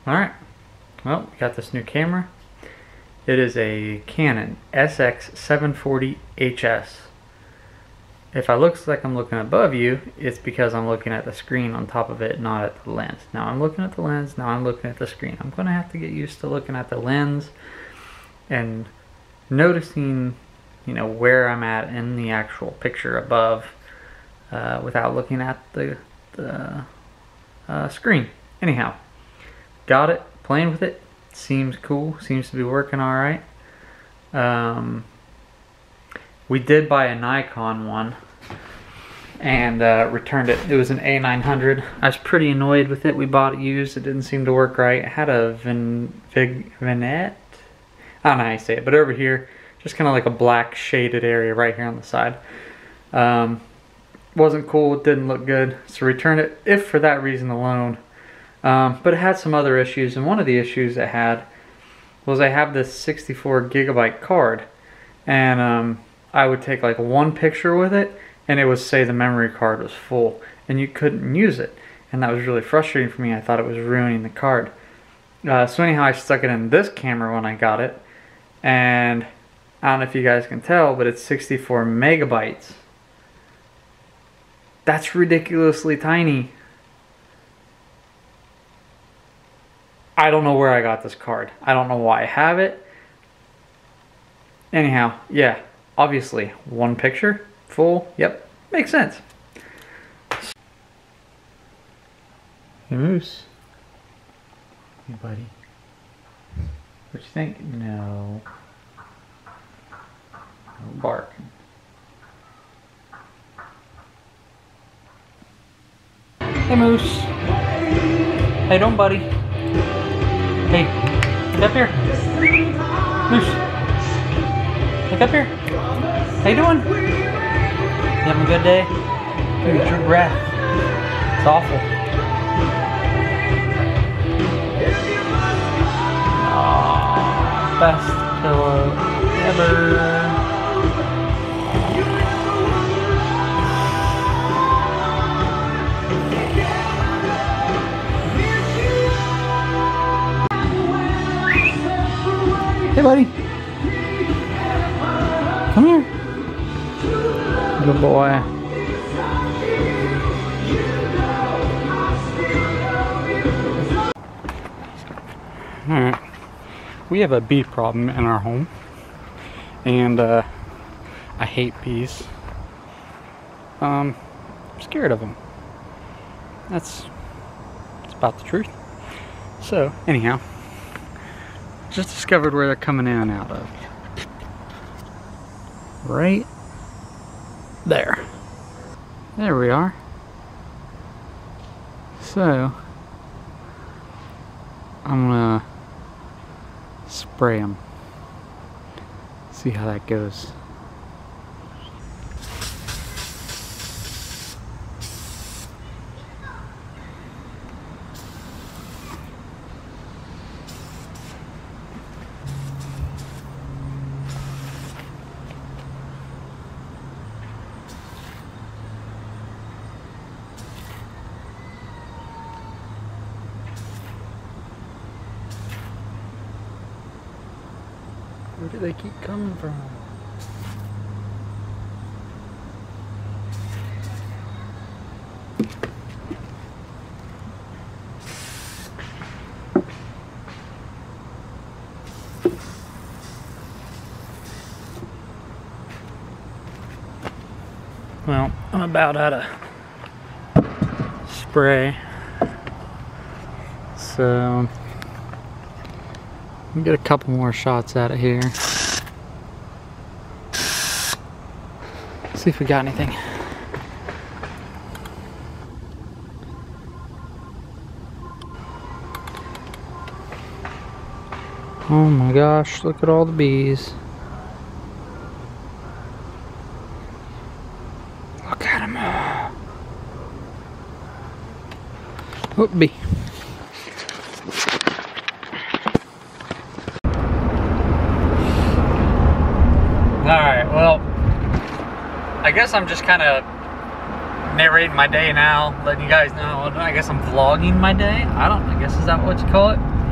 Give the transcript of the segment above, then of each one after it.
Alright, well, we got this new camera. It is a Canon SX740HS. If I looks like I'm looking above you, it's because I'm looking at the screen on top of it, not at the lens. Now I'm looking at the lens, now I'm looking at the screen. I'm going to have to get used to looking at the lens and noticing, you know, where I'm at in the actual picture above without looking at the screen. Anyhow, got it, playing with it, seems cool, seems to be working alright. We did buy a Nikon one and returned it. It was an A900. I was pretty annoyed with it. We bought it used. It didn't seem to work right. It had a vignette. I don't know how you say it, but over here, just kind of like a black shaded area right here on the side. Wasn't cool. It didn't look good. So returned it, if for that reason alone. But it had some other issues, and one of the issues it had was I have this 64 gigabyte card, and I would take like one picture with it and it would say the memory card was full and you couldn't use it, and that was really frustrating for me. I thought it was ruining the card. So anyhow, I stuck it in this camera when I got it, and I don't know if you guys can tell, but it's 64 megabytes. That's ridiculously tiny. I don't know where I got this card. I don't know why I have it. Anyhow, yeah, obviously one picture full. Yep, makes sense. Hey Moose. Hey buddy. What you think? No. No barking. Hey Moose. How you doing, buddy? Hey, get up here. Moose. Look up here. How you doing? You having a good day? Look at your breath. It's awful. Aww, best pillow ever. Hey buddy. Come here. Good boy. Alright. We have a bee problem in our home. And I hate bees. I'm scared of them. That's about the truth. So, anyhow. Just discovered where they're coming in and out of. Right there. There we are. So I'm gonna spray them. See how that goes. Where do they keep coming from? Well, I'm about out of spray, so let me get a couple more shots out of here. See if we got anything. Oh my gosh, look at all the bees. Look at them all. Oh, bee. Alright, well, I guess I'm just kind of narrating my day now, letting you guys know. I guess I'm vlogging my day. I guess is that what you call it?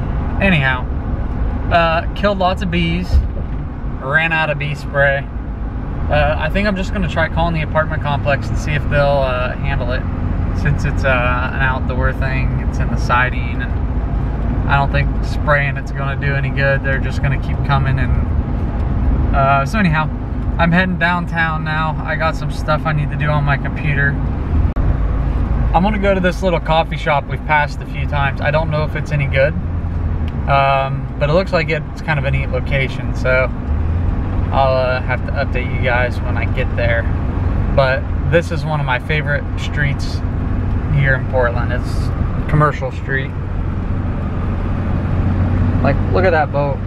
Anyhow, killed lots of bees, ran out of bee spray. I think I'm just gonna try calling the apartment complex and see if they'll handle it, since it's an outdoor thing. It's in the siding, and I don't think spraying it's gonna do any good. They're just gonna keep coming. And so anyhow, I'm heading downtown now. I got some stuff I need to do on my computer. I'm gonna go to this little coffee shop we've passed a few times. I don't know if it's any good, but it looks like it's kind of a neat location, so I'll have to update you guys when I get there. But this is one of my favorite streets here in Portland. It's Commercial Street. Like, look at that boat.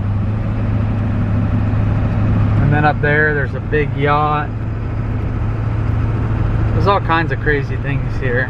And then up there's a big yacht. There's all kinds of crazy things here.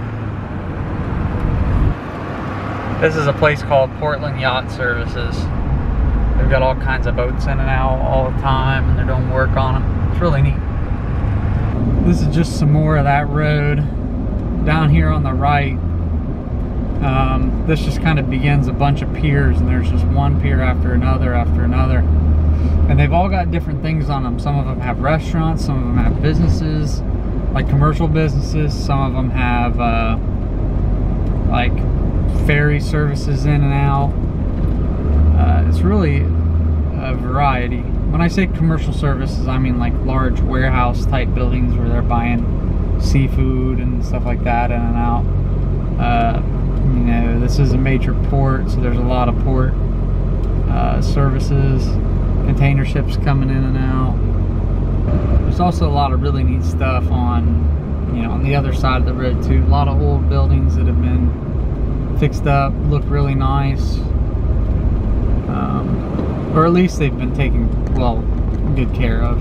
This is a place called Portland Yacht Services. They've got all kinds of boats in and out all the time, and they're doing work on them. It's really neat. This is just some more of that road. Down here on the right, this just kind of begins a bunch of piers, and there's just one pier after another after another. And they've all got different things on them. Some of them have restaurants, some of them have businesses, like commercial businesses. Some of them have like ferry services in and out. It's really a variety. When I say commercial services, I mean like large warehouse type buildings where they're buying seafood and stuff like that in and out. You know, this is a major port, so there's a lot of port services, container ships coming in and out. There's also a lot of really neat stuff on, you know, on the other side of the road too. A lot of old buildings that have been fixed up, look really nice. Or at least they've been taken, well, good care of.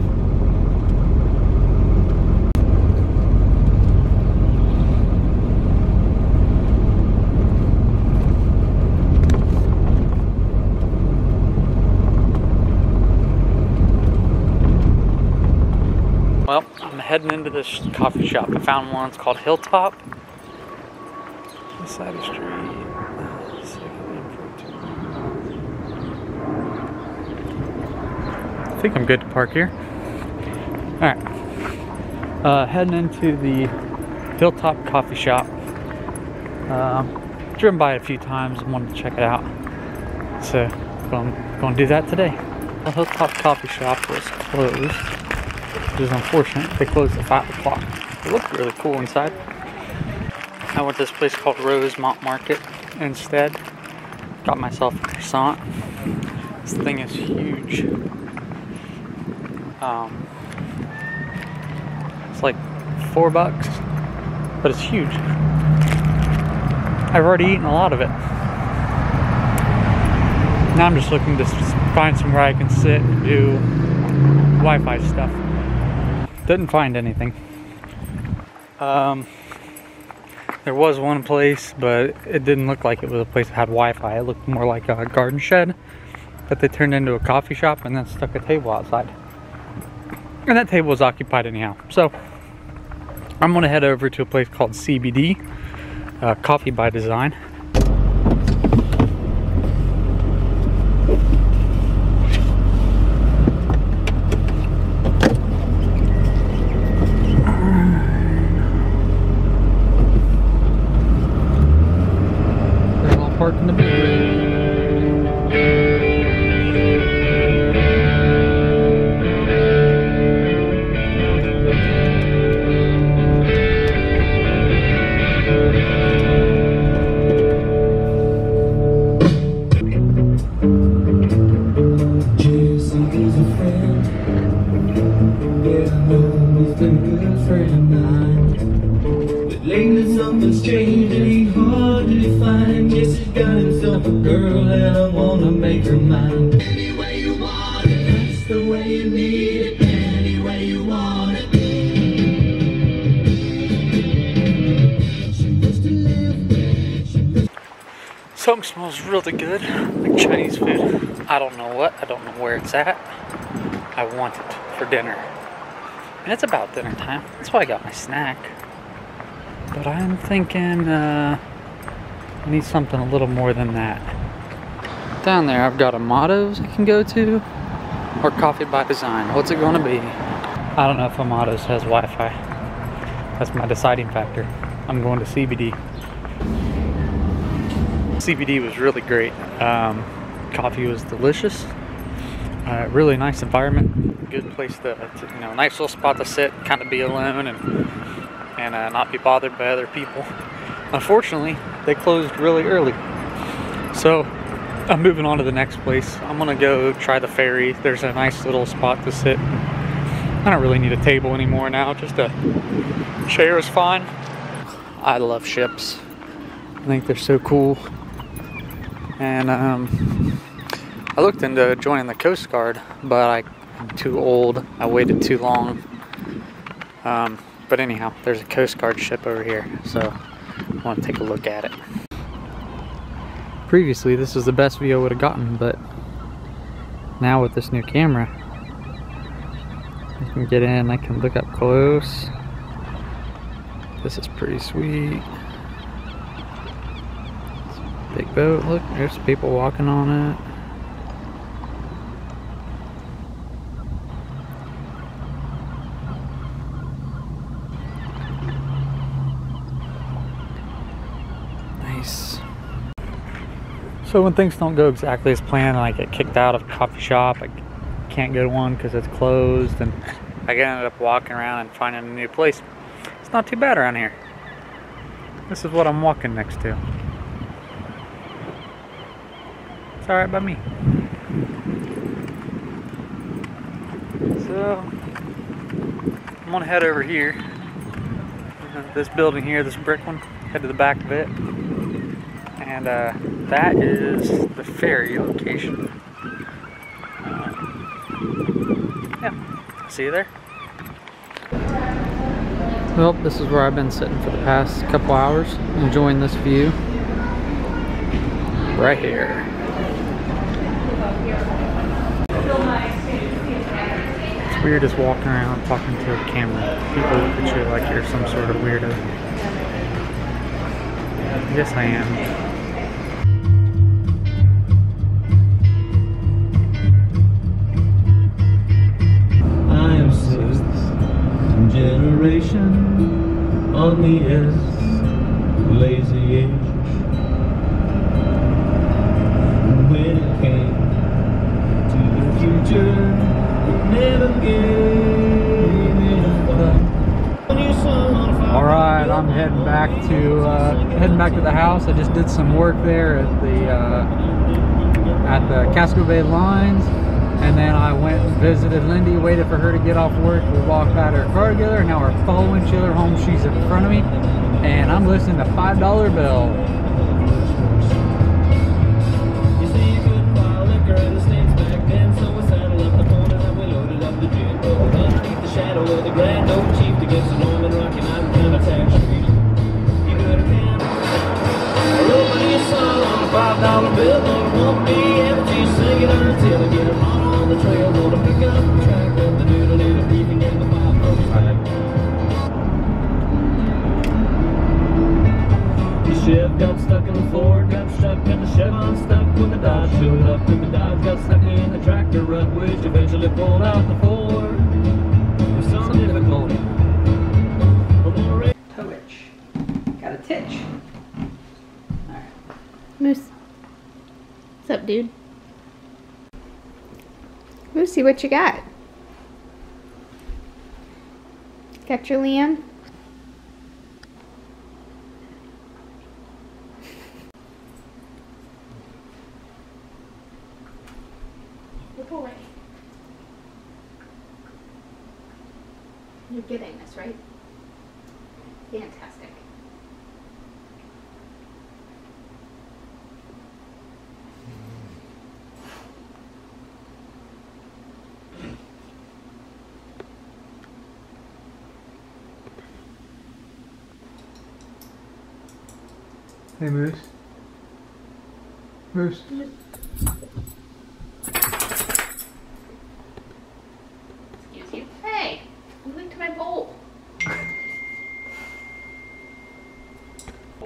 Well, I'm heading into this coffee shop. I found one. It's called Hilltop. This side of the street. I think I'm good to park here. Alright. Heading into the Hilltop coffee shop. Driven by it a few times and wanted to check it out. So, going to do that today. The Hilltop coffee shop was closed, which is unfortunate. They closed at 5 o'clock. It looked really cool inside. I went to this place called Rosemont Market instead. Got myself a croissant. This thing is huge. It's like $4, but it's huge. I've already eaten a lot of it. Now I'm just looking to find somewhere I can sit and do Wi-Fi stuff. Didn't find anything. There was one place, but it didn't look like it was a place that had Wi-Fi. It looked more like a garden shed that they turned into a coffee shop and then stuck a table outside. And that table was occupied anyhow. So I'm gonna head over to a place called CBD, Coffee by Design. They're all parked in the big. Lately something's changed and ain't hard to define. Yes, he's got himself a girl and I wanna make her mine. Any way you want it, that's the way you need it. Any way you want it. Something smells really good, like Chinese food. I don't know what, I don't know where it's at. I want it for dinner. And it's about dinner time. That's why I got my snack. But I'm thinking I need something a little more than that. Down there I've got a Motto's I can go to, or Coffee by Design. What's it gonna be? I don't know if Amato's has Wi-Fi. That's my deciding factor. I'm going to CBD. CBD was really great. Coffee was delicious. Really nice environment. Good place to you know, nice little spot to sit, kind of be alone and not be bothered by other people. Unfortunately, they closed really early. So I'm moving on to the next place. I'm gonna go try the ferry. There's a nice little spot to sit. I don't really need a table anymore now. Just a chair is fine. I love ships. I think they're so cool. And I looked into joining the Coast Guard, but I'm too old. I waited too long. But anyhow, there's a Coast Guard ship over here, so I want to take a look at it. Previously, this was the best view I would have gotten, but now with this new camera, I can get in, I can look up close. This is pretty sweet. Big boat, look, there's people walking on it. Nice. So when things don't go exactly as planned and I get kicked out of a coffee shop, I can't go to one because it's closed, and I ended up walking around and finding a new place. It's not too bad around here. This is what I'm walking next to. It's alright by me. So I'm gonna head over here. This building here, this brick one, head to the back of it. And that is the ferry location. Yeah, see you there. Well, this is where I've been sitting for the past couple hours, enjoying this view. Right here. It's weird just walking around talking to a camera. People look at you like you're some sort of weirdo. I guess I am. Generation on the lazy age. When it came to the future, it never gave me a thought. Alright, I'm heading back to the house. I just did some work there at the Casco Bay Lines. And then I went and visited Lindy, waited for her to get off work. We walked by to her car together, and now we're following each other home. She's in front of me, and I'm listening to $5 Bill. You see, you couldn't buy liquor in the States back then, so we saddled up the phone and we loaded up the gin. Underneath the shadow of the Grand Oak Chief against the Norman Rocky Mountain kind of tax street. You could have can. I wrote me a song on a $5 bill, and it won't be empty. Sing it until I get it on. The trail, gonna pick up the track of the doodle doodle beeping in the 5-4-5. The Chev got stuck in the Ford, got stuck in the Chevron, stuck when the Dodge showed up, and the Dodge got stuck in the tractor rut, which eventually pulled out the Ford. With some difficulty. Towage. Got a titch. Alright. Moose. What's up, dude? Lucy, what you got? Got your Liam? Look away. You're getting this, right? Fantastic. Hey, Moose. Moose.